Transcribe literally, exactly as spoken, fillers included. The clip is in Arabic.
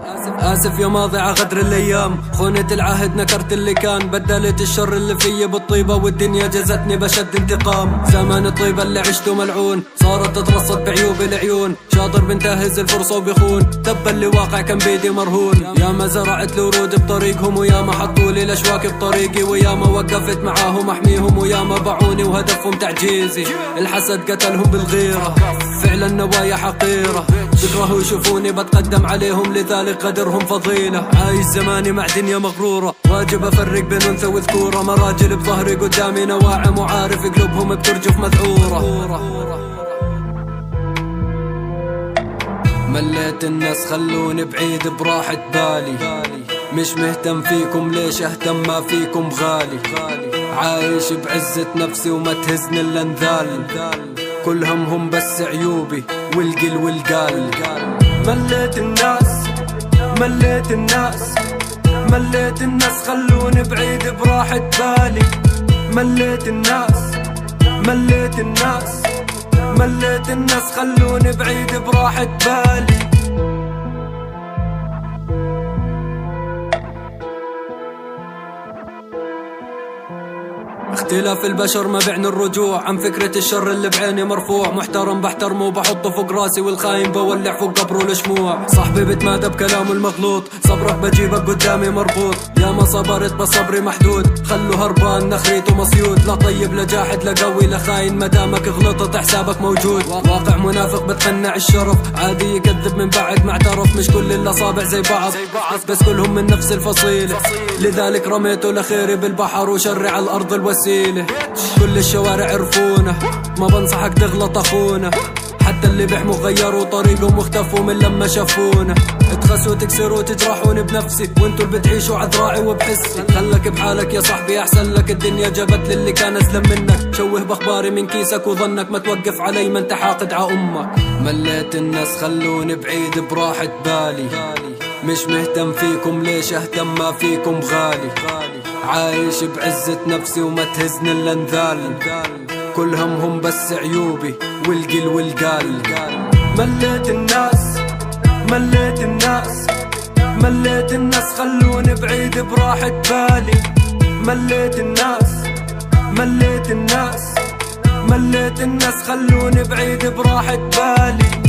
آسف يا ماضي ع غدر الأيام، خونة العهد نكرت اللي كان، بدلت الشر اللي فيي بالطيبة والدنيا جزتني بشد انتقام. زمان الطيبة اللي عشته ملعون صارت تترصد بعيوب العيون، شاطر بنتهز الفرصة وبيخون، تبا اللي واقع كان بيدي مرهون. يا ما زرعت الورود بطريقهم، ويا ما حطوا لي الأشواك بطريقي، ويا ما وقفت معاهم أحميهم، ويا ما باعوني وهدفهم تعجيزي. الحسد قتلهم بالغيرة، فعلا نوايا حقيرة، بكرهوا يشوفوني بتقدم عليهم، لذلك قدرهم فضيلة. عايش زماني مع دنيا مغرورة، واجب افرق بين انثى وذكورة، مراجل بظهري قدامي نواعم، وعارف قلوبهم بترجف مذعورة. مليت الناس خلوني بعيد براحة بالي، مش مهتم فيكم ليش اهتم ما فيكم غالي، عايش بعزة نفسي وما تهزني الا انذال، كل همهم بس عيوبي والقل والقال. مليت الناس مليت الناس مليت الناس خلوني بعيد براحة بالي، مليت الناس مليت الناس مليت الناس خلوني بعيد براحة بالي. اختلاف البشر ما بعني الرجوع عن فكرة الشر اللي بعيني مرفوع، محترم بحترمه وبحطه فوق راسي، والخاين بولع فوق قبره الشموع. صاحبي بتمادى بكلامه المغلوط، صبرك بجيبك قدامي مربوط، يا ما صبرت بس صبري محدود، خلو هربان نخريته مصيود، لا طيب لا جاحد لا قوي لا خاين، مدامك غلطت حسابك موجود. واقع منافق بتقنع الشرف، عادي يكذب من بعد ما اعترف، مش كل الاصابع زي بعض بس كلهم من نفس الفصيلة، لذلك رميته لخيري بالبحر وشري على الارض الوسيلة. كل الشوارع عرفونا، ما بنصحك تغلط اخونا، حتى اللي بيحموا غيروا طريقهم واختفوا من لما شافونا. تخسوا تكسروا تجرحوني بنفسي، وانتوا اللي بتعيشوا عذراعي وبحسي، خلك بحالك يا صاحبي احسن لك، الدنيا جابت للي كان اسلم منك، شوه باخباري من كيسك وظنك، ما توقف علي ما انت حاقد ع امك. مليت الناس خلوني بعيد براحة بالي، مش مهتم فيكم ليش اهتم ما فيكم غالي، عايش بعزة نفسي وما تهزني الا انذال، كل همهم بس عيوبي والقل والقال. مليت الناس مليت الناس مليت الناس خلوني بعيد براحة بالي، مليت الناس مليت الناس مليت الناس خلوني بعيد براحة بالي.